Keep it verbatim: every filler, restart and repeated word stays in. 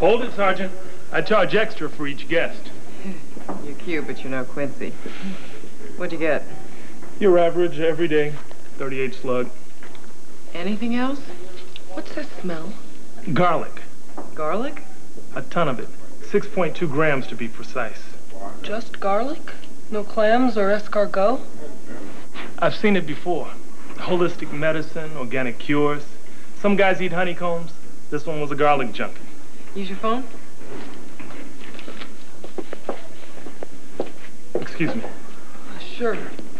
Hold it, Sergeant. I charge extra for each guest. You're cute, but you're no Quincy. What'd you get? Your average, everyday, thirty-eight slug. Anything else? What's that smell? Garlic. Garlic? A ton of it. six point two grams to be precise. Just garlic? No clams or escargot? I've seen it before. Holistic medicine, organic cures. Some guys eat honeycombs. This one was a garlic junkie. Use your phone? Excuse me. Sure.